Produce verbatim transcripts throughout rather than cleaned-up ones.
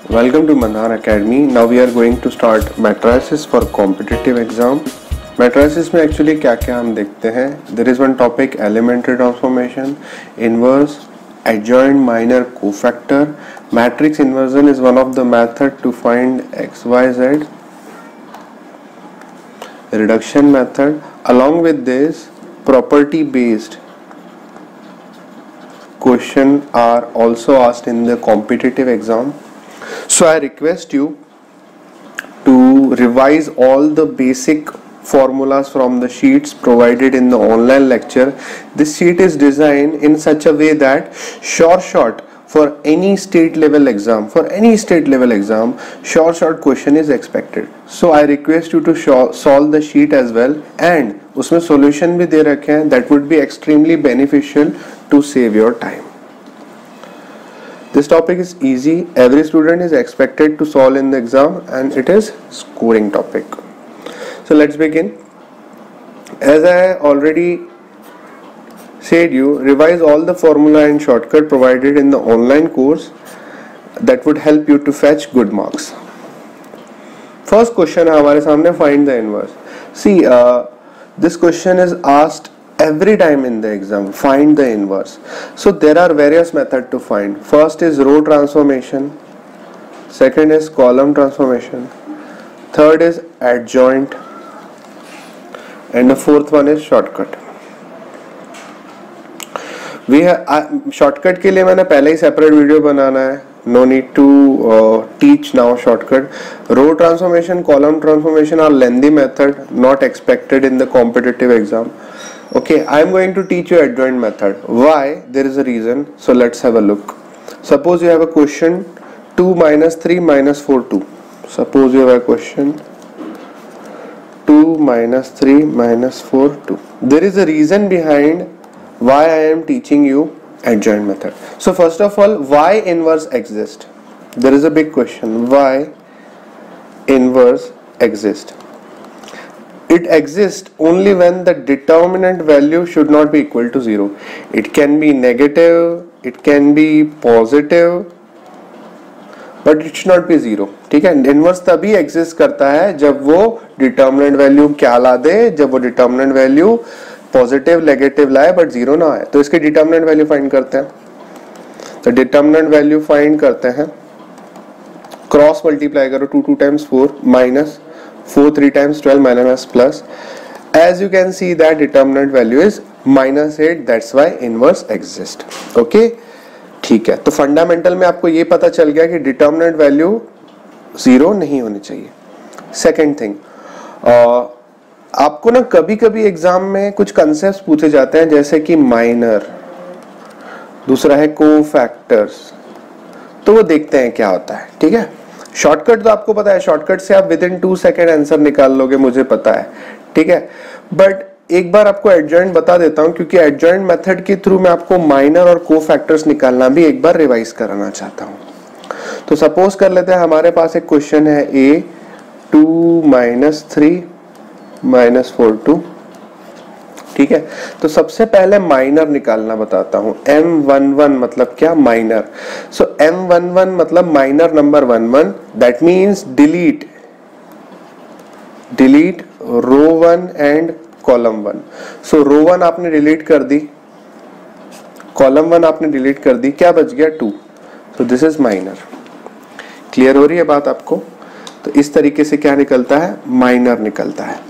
Welcome to Mandhan Academy. Now we are going to start matrices for competitive exam. Matrices में actually क्या क्या हम देखते हैं. There is one topic elementary transformation, inverse, adjoint, minor, cofactor. Matrix inversion is one of the method to find x, y, z. Reduction method. Along with this, property based question are also asked in the competitive exam. So I request you to revise all the basic formulas from the sheets provided in the online lecture. This sheet is designed in such a way that short short for any state level exam, for any state level exam, short short question is expected. So I request you to solve the sheet as well, and उसमें solution भी दे रखे हैं. That would be extremely beneficial to save your time. This topic is easy. Every student is expected to solve in the exam, and it is scoring topic. So let's begin. As I already said, you revise all the formula and shortcut provided in the online course. That would help you to fetch good marks. First question है हमारे सामने, find the inverse. See, uh, this question is asked every time in the exam. Find the inverse. So there are various methods to find. First is row transformation, second is column transformation, third is adjoint, and the fourth one is shortcut. We have uh, shortcut के लिए मैंने पहले ही separate video बनाना है. No need to uh, teach now shortcut. Row transformation, column transformation are lengthy method, not expected in the competitive exam. Okay, I am going to teach you adjoint method. Why? There is a reason. So let's have a look. Suppose you have a question two minus three minus four two. Suppose you have a question two minus three minus four two. There is a reason behind why I am teaching you adjoint method. So first of all, why inverse exists? There is a big question. Why inverse exists? It exists only when the determinant value should not be equal to zero. It can be negative, it can be positive, but it should not be zero. ठीक है. Inverse तभी exist करता है जब वो determinant value क्या ला दे, जब वो डिटर्मिनेंट वैल्यू पॉजिटिव नेगेटिव लाए बट जीरो ना आए. तो इसके डिटर्मिनेंट वैल्यू फाइंड करते हैं. तो डिटर्मिनेंट वैल्यू फाइंड करते हैं. क्रॉस मल्टीप्लाई करो, two two times four minus four three times twelve minus plus. As you can see that determinant value is minus eight. That's why inverse exists. Okay, ठीक है. तो fundamental में आपको ये पता चल गया कि डिटर्मिनेंट वैल्यू जीरो नहीं होनी चाहिए. सेकेंड थिंग, आपको ना कभी कभी एग्जाम में कुछ कंसेप्ट पूछे जाते हैं जैसे कि माइनर, दूसरा है कोफैक्टर्स. तो वो देखते हैं क्या होता है. ठीक है. शॉर्टकट तो आपको पता है, शॉर्टकट से आप within two second answer निकाल लोगे, मुझे पता है. ठीक है. बट एक बार आपको एडजॉइंट बता देता हूं, क्योंकि एडजॉइंट मेथड के थ्रू मैं आपको माइनर और कोफैक्टर्स निकालना भी एक बार रिवाइज कराना चाहता हूं. तो सपोज कर लेते हैं हमारे पास एक क्वेश्चन है A two minus three minus four two. ठीक है. तो सबसे पहले माइनर निकालना बताता हूं. एम वन वन मतलब क्या? Minor. So M one one मतलब minor number one one. That means delete delete row one and column one. So row one आपने डिलीट कर दी, कॉलम वन आपने डिलीट कर दी, क्या बच गया? Two. So this is minor. Clear हो रही है बात आपको? तो इस तरीके से क्या निकलता है? माइनर निकलता है.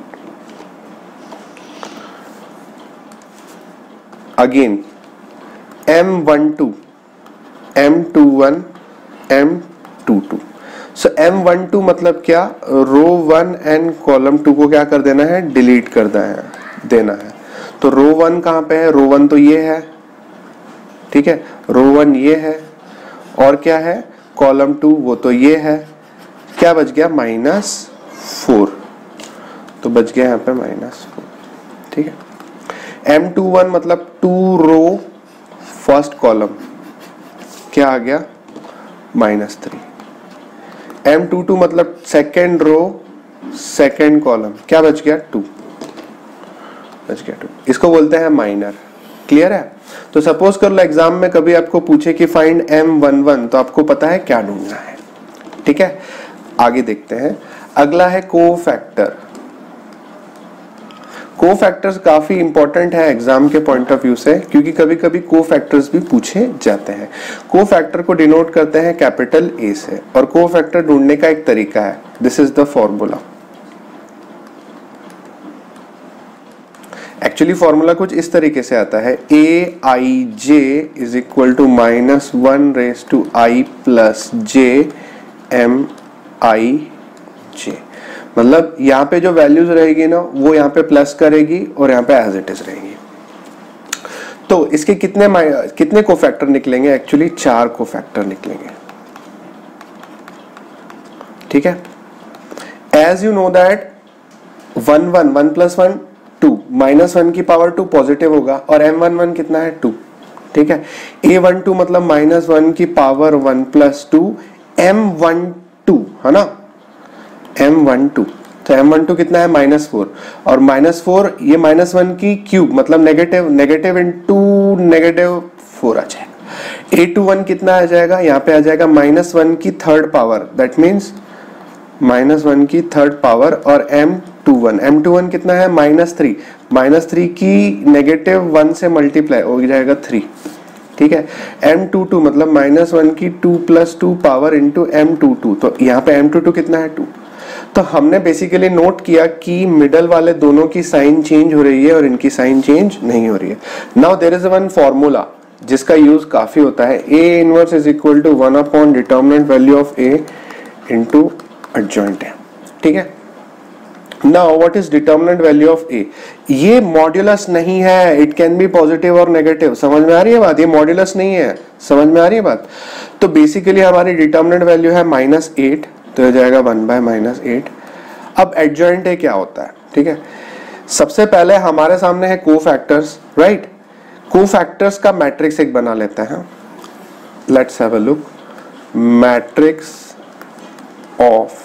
Again, M one two, M two one, M two two. So M one two मतलब क्या? Row one and column two को क्या कर देना है? डिलीट कर देना है. तो रो वन कहाँ पे है? रो वन तो ये है. ठीक है. रो वन ये है, और क्या है? कॉलम टू वो तो ये है. क्या बच गया? Minus four. तो बच गया यहाँ पे माइनस फोर. ठीक है. एम टू वन मतलब टू रो फर्स्ट कॉलम, क्या आ गया? Minus three. M two two मतलब सेकेंड रो सेकेंड कॉलम, क्या बच गया? टू बच गया टू. इसको बोलते हैं माइनर. क्लियर है? तो सपोज कर लो एग्जाम में कभी आपको पूछे कि फाइंड एम वन वन, तो आपको पता है क्या ढूंढना है. ठीक है, आगे देखते हैं। अगला है कोफैक्टर। कोफैक्टर्स काफी इंपॉर्टेंट है एग्जाम के पॉइंट ऑफ व्यू से, क्योंकि कभी कभी कोफैक्टर्स भी पूछे जाते हैं। कोफैक्टर को डिनोट करते हैं कैपिटल ए से, और कोफैक्टर ढूंढने का एक तरीका है, this is the formula. Actually formula कुछ इस तरीके से आता है, A I J is equal to minus one raise to I plus J M I J. मतलब यहाँ पे जो वैल्यूज रहेगी ना वो यहाँ पे प्लस करेगी और यहाँ पे एज इट इज रहेगी। तो इसके कितने कितने कोफैक्टर निकलेंगे? एक्चुअली चार कोफैक्टर निकलेंगे, ठीक है। As you know that one one one plus one two, minus one की पावर टू पॉजिटिव होगा, और एम वन वन कितना है? टू, ठीक है। ए वन टू मतलब माइनस वन की power one plus two, M one two है ना, एम वन टू, तो एम वन टू कितना है? माइनस फोर, और माइनस फोर ये माइनस वन की क्यूब मतलब negative, negative into negative four आ जाएगा। ए टू वन कितना आ जाएगा? यहाँ पे आ जाएगा माइनस वन की third power, that means minus one की थर्ड पावर, और M two one, M two one कितना है? माइनस थ्री, माइनस थ्री की नेगेटिव वन से मल्टीप्लाई हो जाएगा थ्री, ठीक है। एम टू टू मतलब माइनस वन की two plus two power into M two two, तो यहाँ पे एम टू टू कितना है? टू। तो हमने बेसिकली नोट किया कि मिडल वाले दोनों की साइन चेंज हो रही है और इनकी साइन चेंज नहीं हो रही है। Now there is one formula जिसका यूज काफी होता है, A inverse is equal to one upon determinant value of A into adjoint है, ठीक है। Now what is determinant value of A? ये मॉड्यूलस नहीं है, इट कैन बी पॉजिटिव और नेगेटिव। समझ में आ रही है बात? ये मॉड्यूलस नहीं है, समझ में आ रही है बात? तो बेसिकली हमारी डिटर्मिनेंट वैल्यू है माइनस एट, तो हो जाएगा वन बाय माइनस एट। अब एडजॉइंट ए क्या होता है, ठीक है। सबसे पहले हमारे सामने है कोफैक्टर्स, राइट। कोफैक्टर्स का मैट्रिक्स एक बना लेते हैं, let's have a look. Matrix of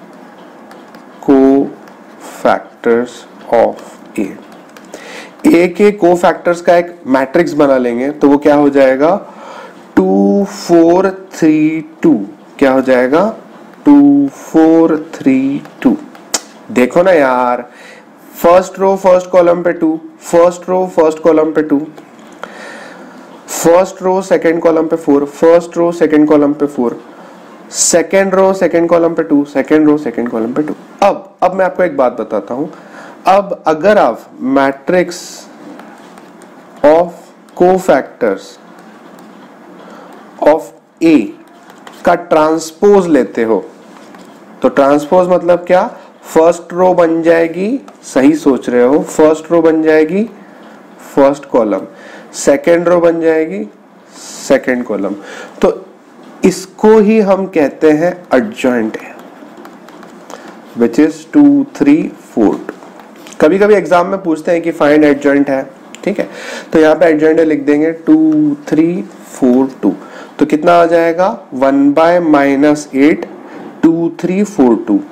cofactors of A. A के कोफैक्टर्स का एक मैट्रिक्स बना लेंगे तो वो क्या हो जाएगा? Two four three two. क्या हो जाएगा? Two four three two. देखो ना यार, फर्स्ट रो फर्स्ट कॉलम पे two, first row first column पे two, first row second column पे four, first row second column पे four, second row second column पे two, second row second column पे two. अब अब मैं आपको एक बात बताता हूं। अब अगर आप matrix of cofactors of A का ट्रांसपोज लेते हो, तो ट्रांसपोज मतलब क्या? फर्स्ट रो बन जाएगी, सही सोच रहे हो, फर्स्ट रो बन जाएगी फर्स्ट कॉलम, सेकेंड रो बन जाएगी सेकेंड कॉलम। तो इसको ही हम कहते हैं एडजॉइंट है, which is two three four two. कभी कभी एग्जाम में पूछते हैं कि फाइंड एडजॉइंट है, ठीक है। तो यहाँ पे एडजॉइंट लिख देंगे टू थ्री फोर टू, तो कितना आ जाएगा? One by minus eight, two three four two,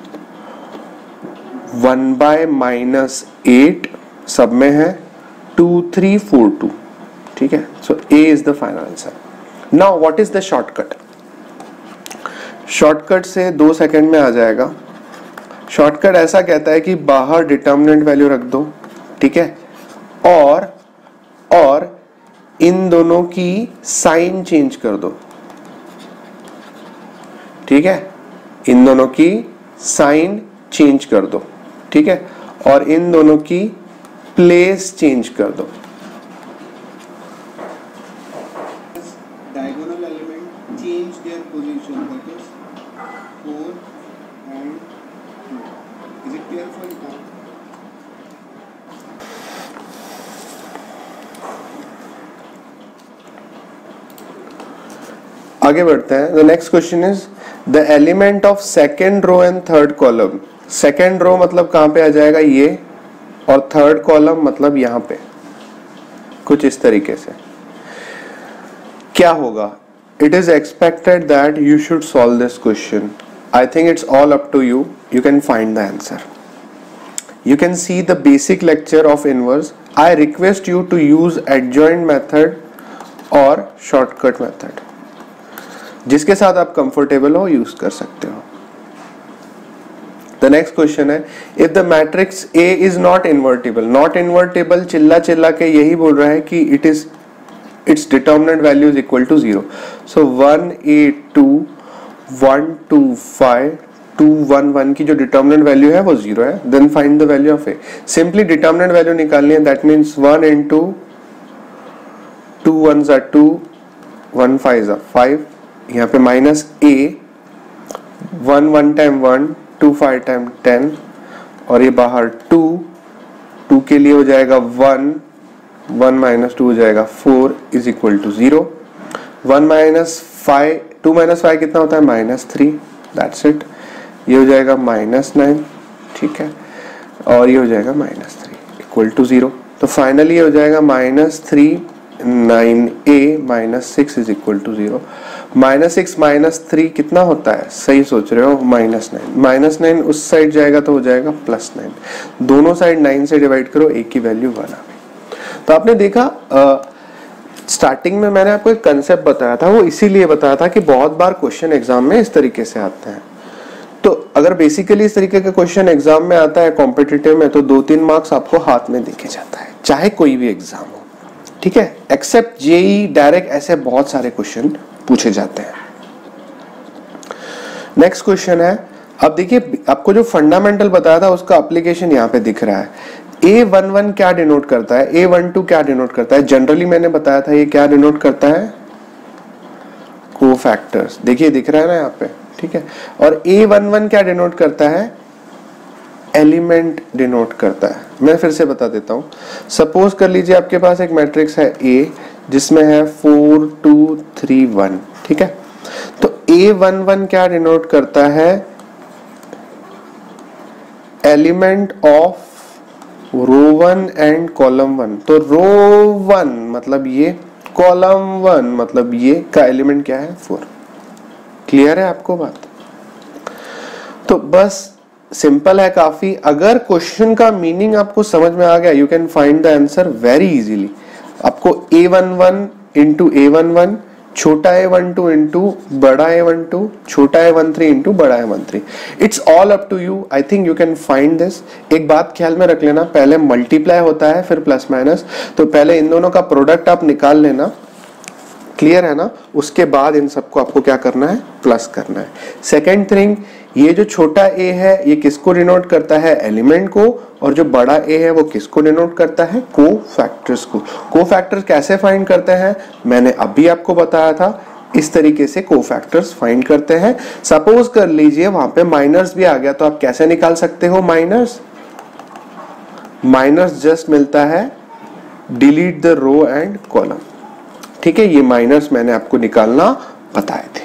one by minus eight सब में है, टू थ्री फोर टू, ठीक है। So A is the final answer. Now what is the shortcut? Shortcut से दो सेकंड में आ जाएगा। शॉर्टकट ऐसा कहता है कि बाहर डिटर्मिनेंट वैल्यू रख दो, ठीक है, और और इन दोनों की साइन चेंज कर दो, ठीक है, इन दोनों की साइन चेंज कर दो, ठीक है, और इन दोनों की प्लेस चेंज कर दो। Diagonal element change their position, that is four and two. Is it clear for you? आगे बढ़ते हैं। The next question is the element of second row and third column. Second row मतलब कहां पे आ जाएगा? ये, और थर्ड कॉलम मतलब यहां पे, कुछ इस तरीके से। क्या होगा? It is expected that you should solve this question. I think it's all up to you, you can find the answer. You can see the basic lecture of inverse. I request you to use adjoint method or shortcut method. जिसके साथ आप comfortable हो use कर सकते हो। The next question है, if the matrix A is not invertible, not invertible चिल्ला चिल्ला के यही बोल रहा है कि it is it's determinant value is equal to zero. So one eight two one two five two one one की जो डिटर्मिनेंट वैल्यू है वो जीरो है। Then find the value of A, simply determinant value निकालनी है, that means one into two one ज़ा to, one five ज़ा five, यहाँ पे minus A, one one time one, two five time ten, और ये बाहर टू, टू के लिए हो जाएगा वन, वन माइनस टू हो जाएगा four is equal to zero. One minus five, two minus five कितना होता है माइनस थ्री, दैट्स इट। ये हो जाएगा माइनस नाइन, ठीक है, और ये हो जाएगा minus three equal to zero. तो फाइनली ये हो जाएगा minus three nine A minus six is equal to zero. Minus six minus three कितना होता है, सही सोच रहे हो, माइनस नाइन। माइनस नाइन उस साइड जाएगा तो हो जाएगा प्लस नाइन, दोनों साइड नाइन से डिवाइड करो, ए की वैल्यू वन आ गई। तो आपने देखा स्टार्टिंग में मैंने आपको एक कंसेप्ट बताया था, वो इसीलिए बताया था कि बहुत बार क्वेश्चन एग्जाम में इस तरीके से आते हैं। तो अगर बेसिकली इस तरीके का क्वेश्चन एग्जाम में आता है कॉम्पिटिटिव में, तो दो तीन मार्क्स आपको हाथ में देके जाता है, चाहे कोई भी एग्जाम हो, ठीक है, एक्सेप्ट जेई डायरेक्ट, ऐसे बहुत सारे क्वेश्चन पूछे जाते हैं। नेक्स्ट क्वेश्चन है, अब देखिए आपको जो फंडामेंटल बताया था उसका एप्लीकेशन यहाँ पे दिख रहा है। ए वन वन क्या डिनोट करता है, ए वन टू क्या डिनोट करता है, जनरली मैंने बताया था ये क्या डिनोट करता है, कोफैक्टर्स, देखिए दिख रहा है ना यहाँ पे, ठीक है। और ए वन वन क्या डिनोट करता है, एलिमेंट डिनोट करता है। मैं फिर से बता देता हूं, सपोज कर लीजिए आपके पास एक मैट्रिक्स है ए जिसमें है फोर टू थ्री वन, ठीक है। तो ए वन वन क्या डिनोट करता है, element of row one and column one. तो रो वन मतलब ये, कॉलम वन मतलब ये का एलिमेंट क्या है, फोर। क्लियर है आपको बात? तो बस सिंपल है काफी। अगर क्वेश्चन का मीनिंग आपको समझ में आ गया, you can find the answer very easily. आपको A one one into A one one, छोटा ए वन टू इंटू बड़ा ए वन टू, छोटा ए वन थ्री इंटू बड़ा A one three, it's all up to you. I think you can find this. एक बात ख्याल में रख लेना, पहले मल्टीप्लाई होता है फिर प्लस माइनस, तो पहले इन दोनों का प्रोडक्ट आप निकाल लेना, क्लियर है ना। उसके बाद इन सबको आपको क्या करना है, प्लस करना है। सेकेंड थिंग, ये जो छोटा ए है ये किसको डिनोट करता है, एलिमेंट को, और जो बड़ा ए है वो किसको डिनोट करता है, कोफैक्टर्स को। कोफैक्टर्स कैसे फाइंड करते हैं, मैंने अभी आपको बताया था, इस तरीके से कोफैक्टर्स फाइंड करते हैं। सपोज कर लीजिए वहां पे माइनस भी आ गया, तो आप कैसे निकाल सकते हो माइनस, माइनस जस्ट मिलता है delete the row and column, ठीक है। ये माइनस मैंने आपको निकालना बताए थे।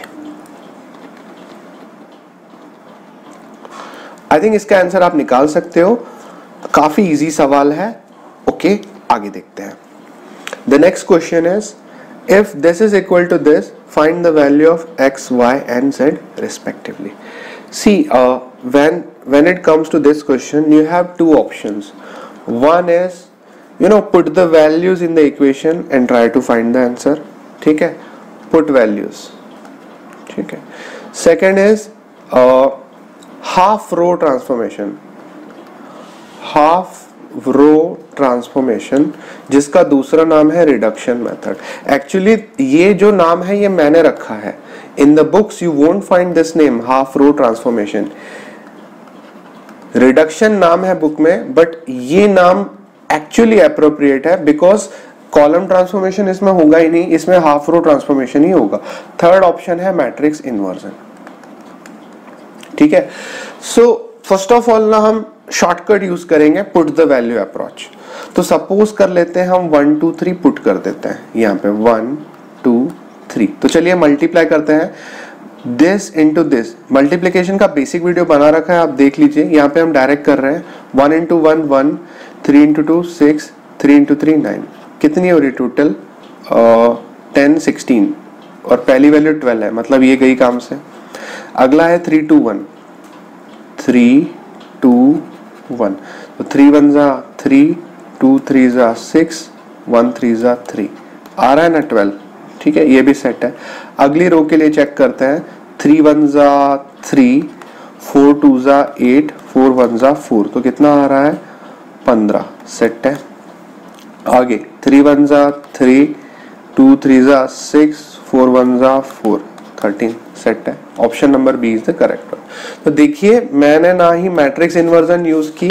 आई थिंक इसका आंसर आप निकाल सकते हो, काफी इजी सवाल है। ओके, आगे देखते हैं। The next question is, if this is equal to this, find the value of X Y and Z respectively. See when when it comes to this question, you have two options. One is, you know, put the values in the equation and try to find the answer, ठीक है, put values, ठीक है। second is uh, half row transformation, half row transformation जिसका दूसरा नाम है reduction method। actually ये जो नाम है ये मैंने रखा है, in the books you won't find this name, half row transformation। reduction नाम है बुक में, बट ये नाम एक्चुअली अप्रोप्रिएट है, बिकॉज कॉलम ट्रांसफॉर्मेशन इसमें होगा ही नहीं, इसमें हाफ रो ट्रांसफॉर्मेशन ही होगा। थर्ड ऑप्शन है मैट्रिक्स इन्वर्जन, ठीक है। सो फर्स्ट ऑफ ऑल ना हम शॉर्टकट यूज करेंगे, पुट द वैल्यू अप्रोच। तो सपोज कर लेते हैं हम वन टू थ्री पुट कर देते हैं यहाँ पे, वन टू थ्री। तो चलिए मल्टीप्लाई करते हैं, दिस इंटू दिस। मल्टीप्लीकेशन का बेसिक वीडियो बना रखा है, आप देख लीजिए। यहाँ पे हम डायरेक्ट कर रहे हैं, one into one one, three into two six, three into three nine. कितनी हो रही टोटल, टेन सिक्सटीन, और पहली वैल्यू ट्वेल्व है, मतलब ये गई काम से। अगला है three two one, three two one, तो थ्री वन जा थ्री, टू थ्री जा सिक्स, वन थ्री जा थ्री, आ रहा है ना ट्वेल्व, ठीक है, ये भी सेट है। अगली रो के लिए चेक करते हैं, थ्री वन जा थ्री, फोर टू जा एट, फोर वन जा फोर, तो कितना आ रहा है पंद्रह, सेट है। आगे थ्री वन जा थ्री, टू थ्री जा सिक्स, फोर वन जा फोर, थर्टीन, सेट है। Option number B is the correct one. तो देखिए मैंने ना ही मैट्रिक्स इन्वर्जन यूज की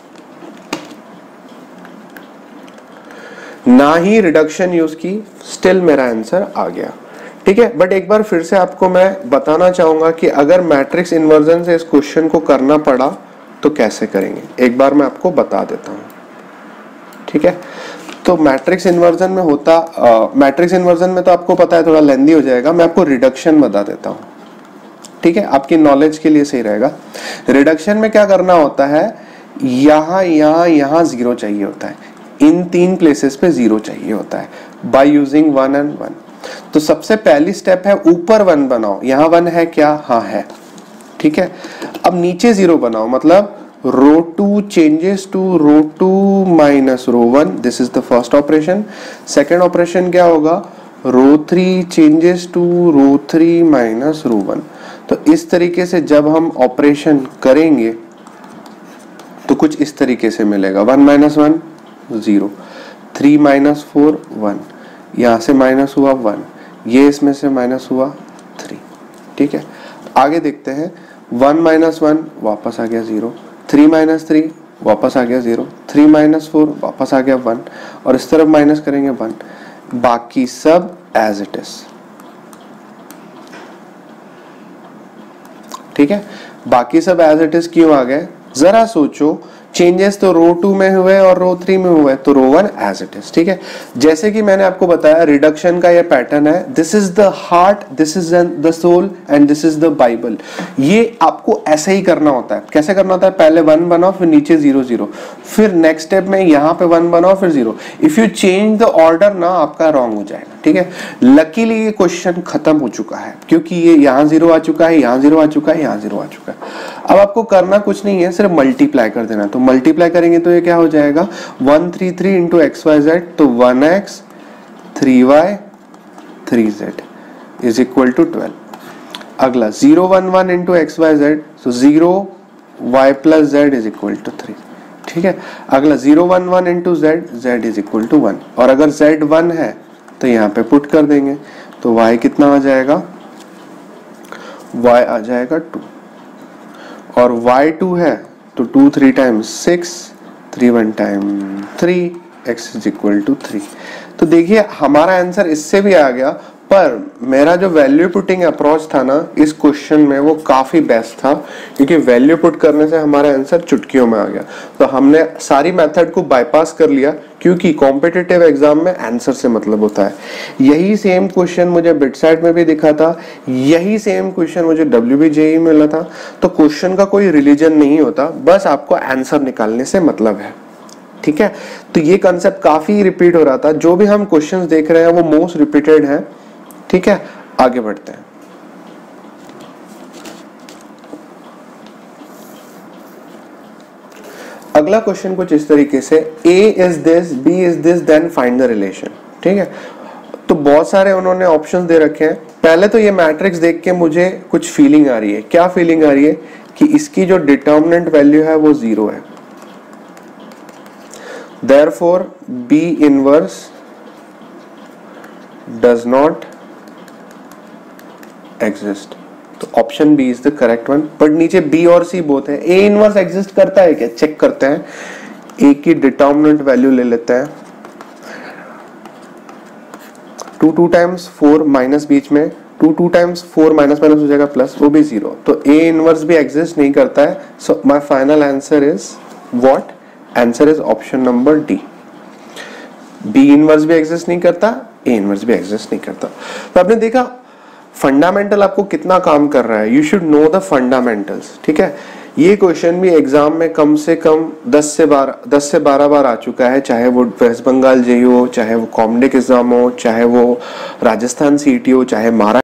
ना ही रिडक्शन यूज की, स्टिल मेरा आंसर आ गया, ठीक है। बट एक बार फिर से आपको मैं बताना चाहूंगा कि अगर मैट्रिक्स इन्वर्जन से इस क्वेश्चन को करना पड़ा तो कैसे करेंगे, एक बार मैं आपको बता देता हूं, ठीक है। तो मैट्रिक्स इन्वर्जन में होता मैट्रिक्स इन्वर्जन में तो आपको पता है थोड़ा लेंदी हो जाएगा, मैं आपको रिडक्शन बता देता हूं, ठीक है, आपकी नॉलेज के लिए सही रहेगा। रिडक्शन में क्या करना होता है, यहां यहां यहां जीरो चाहिए होता है, इन तीन प्लेसेस पे जीरो चाहिए होता है by using one and one. तो सबसे पहली स्टेप है ऊपर वन बनाओ, यहां वन है क्या, हाँ है, ठीक है। अब नीचे जीरो बनाओ, मतलब row two changes to row two minus row one, this is the first operation. Second operation क्या होगा, row three changes to row three minus row one. तो इस तरीके से जब हम ऑपरेशन करेंगे तो कुछ इस तरीके से मिलेगा, one minus one zero, three minus four one, यहां से माइनस हुआ वन, ये इसमें से माइनस हुआ थ्री, ठीक है। आगे देखते हैं, वन माइनस वन वापस आ गया जीरो, थ्री माइनस थ्री वापस आ गया जीरो, थ्री माइनस फोर वापस आ गया वन, और इस तरफ माइनस करेंगे वन, बाकी सब एज इट इज, ठीक है। बाकी सब एज इट इज क्यों आ गए, जरा सोचो, चेंजेस तो रो टू में हुए और रो थ्री में हुए, तो row one as it is, ठीक है। जैसे कि मैंने आपको बताया रिडक्शन का ये पैटर्न है, this is the heart, this is the soul and this is the Bible. ये आपको ऐसे ही करना होता है। कैसे करना होता है, पहले वन बनाओ, फिर नीचे जीरो जीरो, फिर नेक्स्ट स्टेप में यहाँ पे वन बनाओ, फिर zero. If you change the order ना, आपका रॉन्ग हो जाएगा, ठीक है। लकीली ये क्वेश्चन खत्म हो चुका है, क्योंकि ये यहाँ जीरो आ चुका है, यहाँ जीरो आ चुका है, यहाँ जीरो आ चुका है। अब आपको करना कुछ नहीं है, सिर्फ मल्टीप्लाई कर देना। तो मल्टीप्लाई करेंगे तो ये क्या हो जाएगा, one three three into X Y Z, तो one X three Y three Z is equal to twelve. अगला zero one one into X Y Z, तो zero Y plus Z is equal to three, ठीक है। अगला zero one one into Z, Z is equal to one, और अगर Z one है तो यहाँ पे पुट कर देंगे, तो y कितना आ जाएगा, y आ जाएगा टू, और वाई टू है तो two three times six, three one time three, x is equal to three. तो देखिए हमारा आंसर इससे भी आ गया, पर मेरा जो वैल्यू पुटिंग अप्रोच था ना इस क्वेश्चन में, वो काफी बेस्ट था, क्योंकि वैल्यू पुट करने से हमारा आंसर चुटकियों में आ गया। तो हमने सारी मेथड को बाईपास कर लिया, क्योंकि कॉम्पिटिटिव एग्जाम में आंसर से मतलब होता है। यही सेम क्वेश्चन मुझे बिटसाइट में भी दिखा था, यही सेम क्वेश्चन मुझे डब्ल्यू बी जे ई में मिला था। तो क्वेश्चन का कोई रिलीजन नहीं होता, बस आपको आंसर निकालने से मतलब है, ठीक है। तो ये कंसेप्ट काफी रिपीट हो रहा था, जो भी हम क्वेश्चंस देख रहे हैं वो मोस्ट रिपीटेड है, ठीक है। आगे बढ़ते हैं। अगला क्वेश्चन कुछ इस तरीके से, A is this, B is this, then find the relation, ठीक है। तो बहुत सारे उन्होंने ऑप्शंस दे रखे हैं। पहले तो ये मैट्रिक्स देख के मुझे कुछ फीलिंग आ रही है। क्या फीलिंग आ रही है कि इसकी जो डिटर्मिनेंट वैल्यू है वो जीरो है, therefore B inverse does not exist. तो option B is the correct one. But नीचे बी और सी बोथ है। ए इनवर्स एग्जिस्ट करता है क्या, चेक करते हैं। ए की डिटर्मिनेंट वैल्यू ले लेते हैं, two two times four minus बीच में, two two times four minus minus हो जाएगा प्लस, वो भी जीरो। तो ए इनवर्स भी एग्जिस्ट नहीं करता है। So my final answer is what, answer is option number D. B inverse भी एग्जिस्ट नहीं करता, ए इनवर्स भी एग्जिस्ट नहीं करता। तो आपने देखा फंडामेंटल आपको कितना काम कर रहा है। You should know the fundamentals, ठीक है। ये क्वेश्चन भी एग्जाम में कम से कम दस से बारह दस से बारह बार आ चुका है, चाहे वो वेस्ट बंगाल जेईई हो, चाहे वो कॉमडेक एग्जाम हो, चाहे वो राजस्थान सीईटी हो, चाहे महाराष्ट्र